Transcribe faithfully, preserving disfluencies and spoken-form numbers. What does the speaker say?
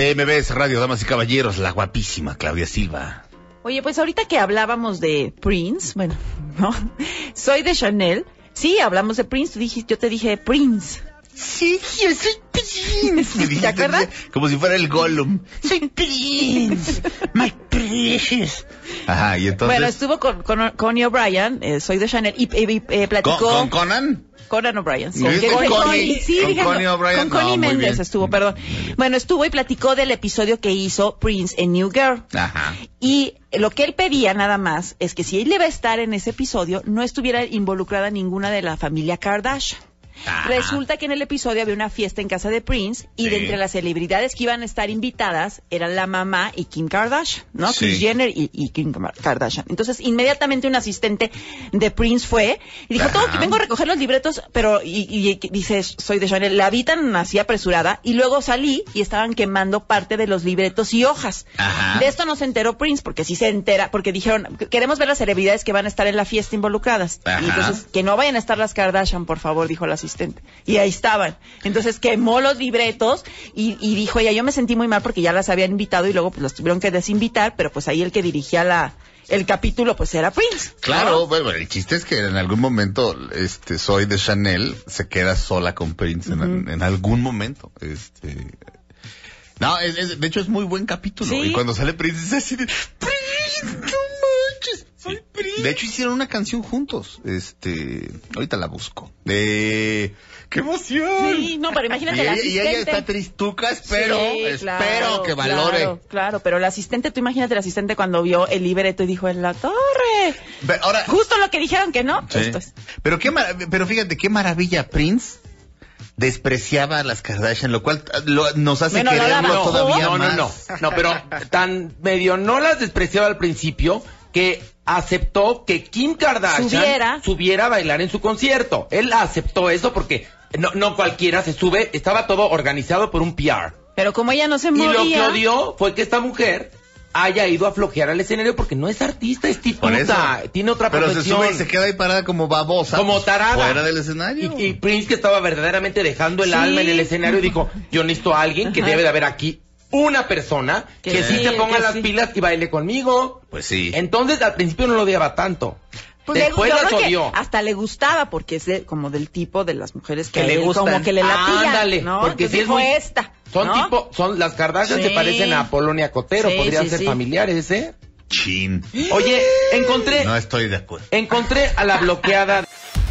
M B S Radio, damas y caballeros, la guapísima Claudia Silva. Oye, pues ahorita que hablábamos de Prince, bueno, ¿no? Soy de Chanel. Sí, hablamos de Prince, tú dijiste, yo te dije Prince. Sí, yo soy Prince. ¿Te acuerdas? Como si fuera el Gollum. Soy Prince. My precious. Ajá, y entonces... Bueno, estuvo con, con Connie O'Brien, eh, soy de Chanel, y eh, eh, platicó... ¿Con, con Conan? Conan O'Brien, sí. Con, con, con Connie, sí, con dije, Connie O'Brien. Con Connie no, Méndez estuvo, perdón. Bueno, estuvo y platicó del episodio que hizo Prince en New Girl. Ajá. Y lo que él pedía nada más es que si él iba a estar en ese episodio, no estuviera involucrada ninguna de la familia Kardashian. Ajá. Resulta que en el episodio había una fiesta en casa de Prince y sí. de entre las celebridades que iban a estar invitadas eran la mamá y Kim Kardashian, ¿no? Sí. Kris Jenner y, y Kim Kardashian. Entonces, inmediatamente un asistente de Prince fue y dijo, todo, que vengo a recoger los libretos, pero, y, y, y dice, soy de Chanel. La vi tan así apresurada y luego salí y estaban quemando parte de los libretos y hojas. Ajá. De esto no se enteró Prince, porque sí se entera, porque dijeron, queremos ver las celebridades que van a estar en la fiesta involucradas. Ajá. Y entonces, que no vayan a estar las Kardashian, por favor, dijo la asistente. Y ahí estaban. Entonces quemó los libretos y, y dijo, ya yo me sentí muy mal porque ya las habían invitado y luego pues los tuvieron que desinvitar, pero pues ahí el que dirigía la el capítulo pues era Prince. Claro, ¿no? bueno, el chiste es que en algún momento este Soy de Chanel se queda sola con Prince uh-huh. en, en algún momento. Este No, es, es, de hecho es muy buen capítulo. ¿Sí? Y cuando sale Prince es así de Prince, no manches. Soy Prince. De hecho hicieron una canción juntos. Este, ahorita la busco. De ¡qué emoción! Sí, no, pero imagínate y la ella, asistente. Y ella está tristuca, espero, sí, claro, espero que valore. Claro, claro, pero la asistente, tú imagínate la asistente cuando vio el libreto y dijo, en la torre. Pero ahora, justo lo que dijeron que no. Sí. Esto es. Pero qué mar... pero fíjate qué maravilla, Prince despreciaba a las Kardashian, lo cual lo, nos hace bueno, quererlo no, todavía no, más. No, no, no, no, pero tan medio no las despreciaba al principio que aceptó que Kim Kardashian subiera. subiera a bailar en su concierto. Él aceptó eso porque no, no cualquiera se sube, estaba todo organizado por un P R. Pero como ella no se movía. Y lo que odió fue que esta mujer haya ido a flojear al escenario porque no es artista, es tiputa, tiene otra pero profesión. Pero se sube y se queda ahí parada como babosa. Como tarada. Fuera del escenario. Y, y Prince, que estaba verdaderamente dejando el sí. alma en el escenario, dijo, yo necesito a alguien que Ajá. debe de haber aquí una persona que, que sí, sí se ponga las sí. pilas y baile conmigo. Pues sí. Entonces al principio no lo odiaba tanto. Pues después le, las odió. Hasta le gustaba porque es de, como del tipo de las mujeres que, que le gustan. Como que le latían, Ándale, ¿no? porque si es muy esta. Son ¿no? tipo, son las Kardashian sí. se parecen a Polonia Cotero, sí, podrían sí, ser sí. familiares, ¿eh? Chin. Oye, encontré. No estoy de acuerdo. Encontré a la bloqueada.